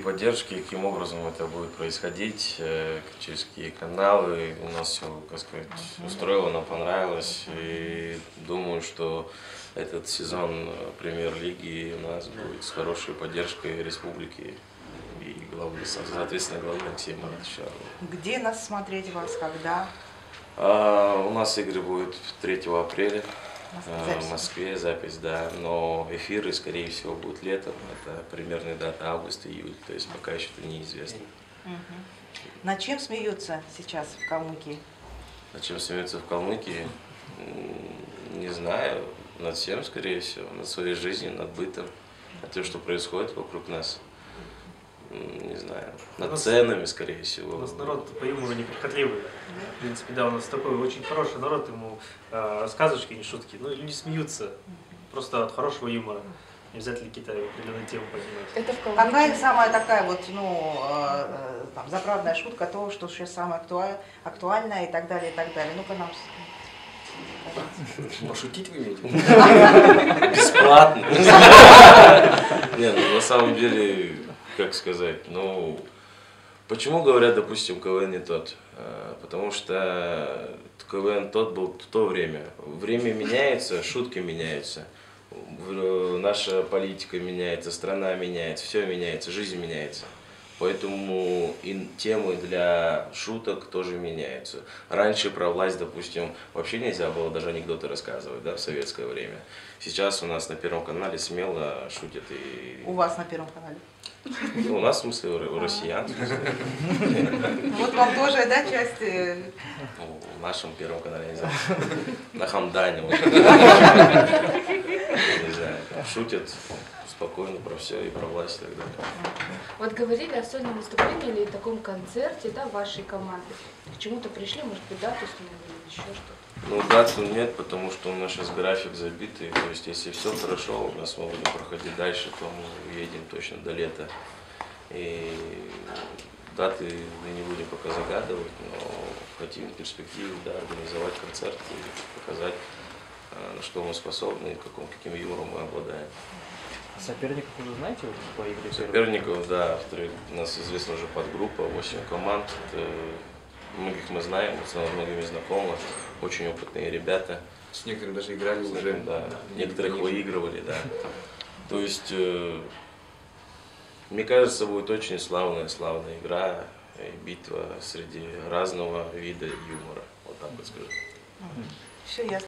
поддержки, каким образом это будет происходить, через какие каналы. У нас все, как сказать, устроило, нам понравилось. И думаю, что этот сезон премьер-лиги у нас будет с хорошей поддержкой республики и, соответственно, главы Алексея Маратовича. Где нас смотреть вас, когда? У нас игры будут 3 апреля. В Москве запись, да, но эфиры, скорее всего, будут летом, это примерная дата август-июль, то есть пока еще это неизвестно. Над чем смеются сейчас в Калмыкии? Над чем смеются в Калмыкии? Не знаю, над всем, скорее всего, над своей жизнью, над бытом, над тем, что происходит вокруг нас. Не знаю, над ценами, скорее всего. У нас народ по юмору неприхотливый. В принципе, да, у нас такой очень хороший народ, ему сказочки, не шутки. Ну, люди смеются просто от хорошего юмора. Не обязательно какие-то определенные темы поднимать. Это в Калмыкии. Какая самая такая вот, там, заправная шутка, то, что сейчас самое актуальное и так далее, и так далее. Ну-ка нам... Пошутить вы имеете? Бесплатно. Не, ну на самом деле, как сказать, ну, почему говорят, допустим, КВН не тот? Потому что КВН тот был в то время. Время меняется, шутки меняются. Наша политика меняется, страна меняется, все меняется, жизнь меняется. Поэтому и темы для шуток тоже меняются. Раньше про власть, допустим, вообще нельзя было даже анекдоты рассказывать, да, в советское время. Сейчас у нас на Первом канале смело шутят. И... У вас на Первом канале? Ну, у нас, в смысле, у россиян. Вот вам тоже, да, часть? В нашем Первом канале, не знаю, на Хамдане. Не знаю, шутят спокойно про все и про власть и так далее. Вот говорили о сольном выступлении или таком концерте, да, вашей команды. К чему-то пришли, может быть, дату установили или еще что-то? Ну, дату нет, потому что у нас сейчас график забитый. То есть, если все хорошо, у нас мы будем проходить дальше, то мы уедем точно до лета. И даты мы не будем пока загадывать, но хотим в перспективе, да, организовать концерт и показать, на что мы способны и каким юмором мы обладаем. Соперников уже знаете по игре? Соперников, да, у нас известна уже подгруппа, 8 команд. Многих мы знаем, с многими знакомы, очень опытные ребята. С некоторыми даже играли уже. Да, некоторых выигрывали, да. То есть, мне кажется, будет очень славная игра и битва среди разного вида юмора. Вот так вот скажу. Все ясно.